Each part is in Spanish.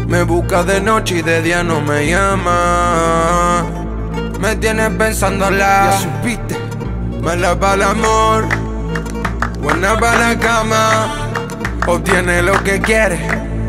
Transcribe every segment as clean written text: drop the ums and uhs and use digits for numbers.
Me busca de noche y de día no me llama. Me tienes pensándola, ya supiste. Mala para el amor, buena para la cama. Obtiene lo que quiere,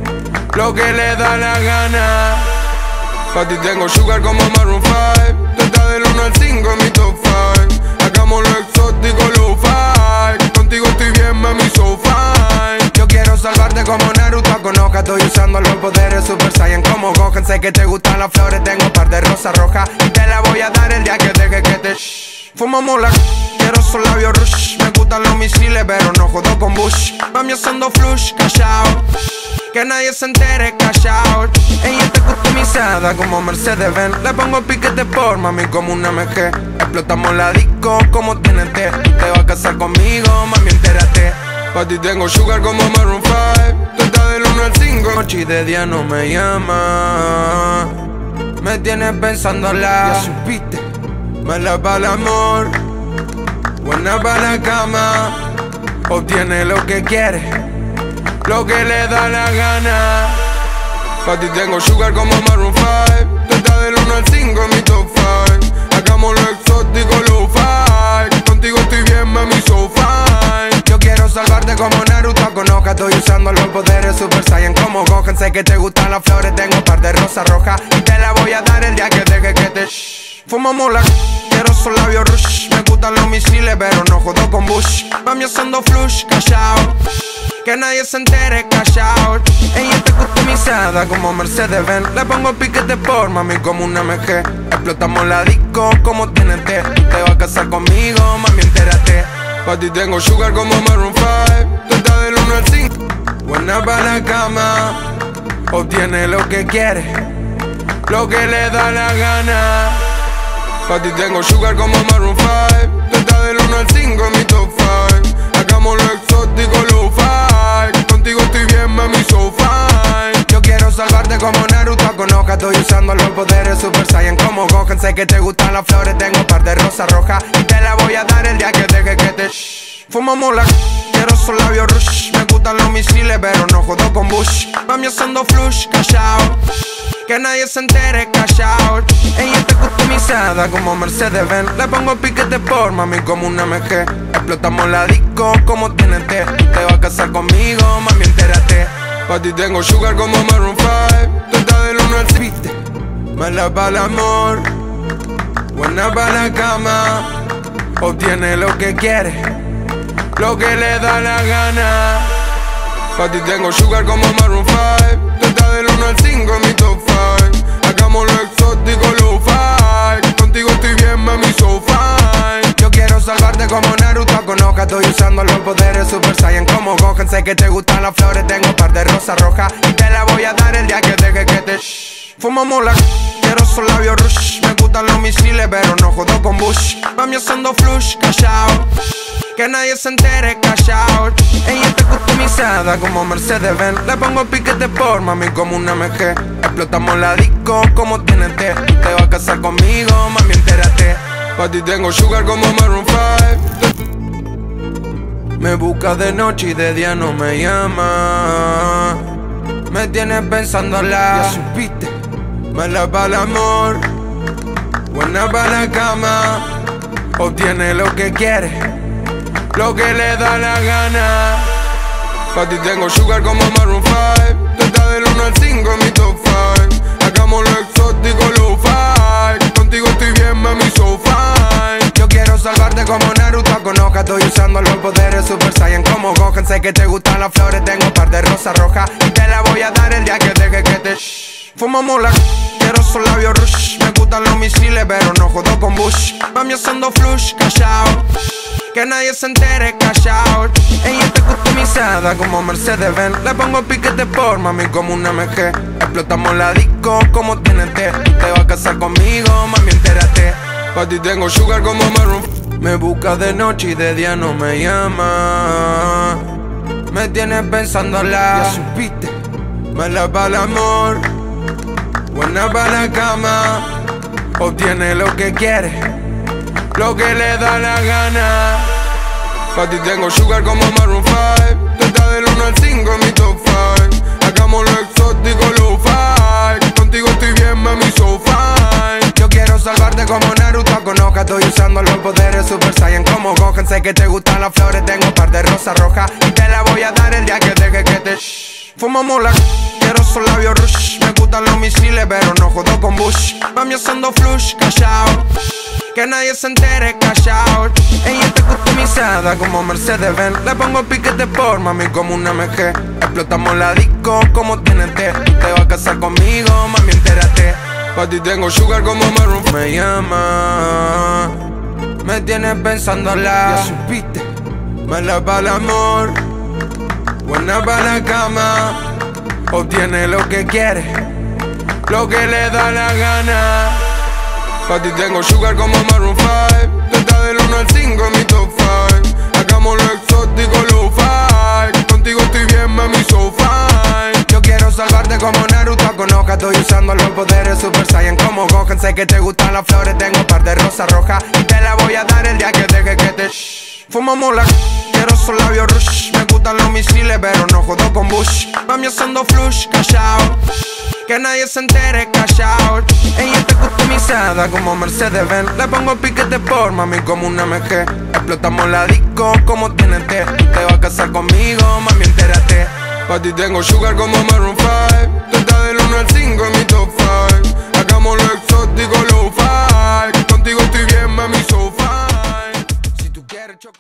lo que le da la gana. Pa' ti tengo sugar como Maroon 5. Tú estás del 1 al 5 en mi top 5. Hagamos lo exótico, lo fine. Contigo estoy bien, mami, so fine. Yo quiero salvarte como Naruto con hoja. Estoy usando los poderes Super Saiyan como Gohan. Sé que te gustan las flores, tengo un par de rosas rojas y te la voy a dar el día que deje que te fumamos la quiero son labios rush. Me gustan los misiles, pero no jodo con Bush. Mami haciendo flush, callao, que nadie se entere, callao. Ella está customizada como Mercedes-Benz. Le pongo piquete por mami como una MG. Explotamos la disco como TNT. Te vas a casar conmigo, mami, entérate. Pa' ti tengo sugar como Maroon 5. Tú estás del 1 al 5. Noche y de día no me llama. Me tienes pensándola, ya supiste. Mala para el amor, buena para la cama. Obtiene lo que quiere, lo que le da la gana. Pa' ti tengo sugar como Maroon 5. Tú estás del 1 al 5 en mi top 5. Hagamos lo exótico, lo fine. Contigo estoy bien, mami, so fine. Yo quiero salvarte como Naruto con hoja. Estoy usando los poderes Super Saiyan como Gohan. Sé que te gustan las flores, tengo un par de rosas rojas y te la voy a dar el día que deje que te fumamos la quiero son labios rush. Me gustan los misiles, pero no jodo con Bush. Mami haciendo flush, callao, que nadie se entere, callao. Ella está customizada como Mercedes-Benz. Le pongo piquete por mami como una MG. Explotamos la disco como TNT. Te vas a casar conmigo, mami, entérate. Pa' ti tengo sugar como Maroon 5. Tú estás del 1 al 5. Buena para la cama. Obtiene lo que quiere, lo que le da la gana. Pa' ti tengo sugar como Maroon 5. Tú estás del 1 al 5 en mi top 5. Hagamos lo exótico, lo fine. Contigo estoy bien, mami, so fine. Yo quiero salvarte como Naruto con hoja. Estoy usando los poderes Super Saiyan como Gohan. Sé que te gustan las flores, tengo un par de rosas rojas y te la voy a dar el día que deje que te fumamos la quiero son labios rush. Me gustan los misiles, pero no jodo con Bush. Mami haciendo flush, callao, que nadie se entere, callao. Ella está customizada como Mercedes-Benz. Le pongo piquete por mami como una MG. Explotamos la disco como TNT. Te vas a casar conmigo, mami, entérate. Pa' ti tengo sugar como Maroon 5. Tú estás del 1 al 5. Mala para el amor, buena para la cama. Obtiene lo que quiere, lo que le da la gana. Pa' ti tengo sugar como Maroon 5. Tú estás del 1 al 5 en mi top 5. Hagamos lo exótico, lo fine. Contigo estoy bien, mami, so fine. Yo quiero salvarte como Naruto con hoja. Estoy usando los poderes Super Saiyan como Gohan. Sé que te gustan las flores, tengo un par de rosas rojas y te la voy a dar el día que deje que te fumamos la quiero son labios rush. Me gustan los misiles, pero no jodo con Bush. Mami haciendo flush, callao, que nadie se entere, callao. Ella está customizada como Mercedes-Benz. Le pongo piquete por mami como una MG. Explotamos la disco como TNT. Te vas a casar conmigo, mami, entérate. Pa' ti tengo sugar como Maroon 5. Me busca de noche y de día no me llama. Me tienes pensándola, ya supiste. Mala para el amor, buena para la cama. Obtiene lo que quiere, lo que le da la gana. Pa' ti tengo sugar como Maroon 5. Tú estás del 1 al 5 en mi top 5. Hagamos lo exótico, lo fine. Contigo estoy bien, mami, so fine. Yo quiero salvarte como Naruto con hoja. Estoy usando los poderes Super Saiyan como Gohan. Sé que te gustan las flores, tengo un par de rosas rojas y te la voy a dar el día que deje que te fumamos la quiero son labios rush. Me gustan los misiles, pero no jodo con Bush. Mami haciendo flush, callao, que nadie se entere, callao. Ella está customizada como Mercedes-Benz. Le pongo piquete por mami como una MG. Explotamos la disco como TNT. Te vas a casar conmigo, mami, entérate. Pa' ti tengo sugar como Maroon 5. Me busca de noche y de día no me llama. Me tienes pensándola, ya supiste. Mala para el amor, buena para la cama. Obtiene lo que quiere, lo que le da la gana. Pa' ti tengo sugar como Maroon 5. Tú estás del 1 al 5 en mi top 5. Hagamos lo exótico, lo fine. Sé que te gustan las flores, tengo un par de rosas rojas y te la voy a dar el día que deje que te fumamos la quiero esos labios rush. Me gustan los misiles, pero no jodo con Bush. Mami haciendo flush, callao, que nadie se entere, callao. Ella está customizada como Mercedes-Benz. Le pongo piquete por mami como una MG. Explotamos la disco como TNT. Te vas a casar conmigo, mami, entérate. Pa' ti tengo sugar como Maroon. Me llama, me tienes pensándola. Ya supiste, mala para el amor, buena para la cama. Obtiene lo que quiere, lo que le da la gana. Pa' ti tengo sugar como Maroon 5. Desde del 1 al 5 en mi top 5. Hagamos lo exótico, low fi. Contigo estoy bien, mami, so fine. Yo quiero salvarte como Naruto con Hoka. Estoy usando los poderes Super Saiyan como Gohan. Sé que te gustan las flores, tengo un par de rosas rojas y te la voy a dar el día que deje que te fumamos la quiero esos labios rush. Me gustan los misiles, pero no jodo con Bush. Mami haciendo flush, callao, que nadie se entere, callao. Ella está customizada como Mercedes-Benz. Le pongo piquete por mami como una MG. Explotamos la disco como TNT. Te vas a casar conmigo, mami, entérate. Pa' ti tengo sugar como Maroon 5. Desde del 1 al 5 en mi top 5. Hagamos lo exótico, low fi. Contigo estoy bien, mami, so fine. Si tú quieres choco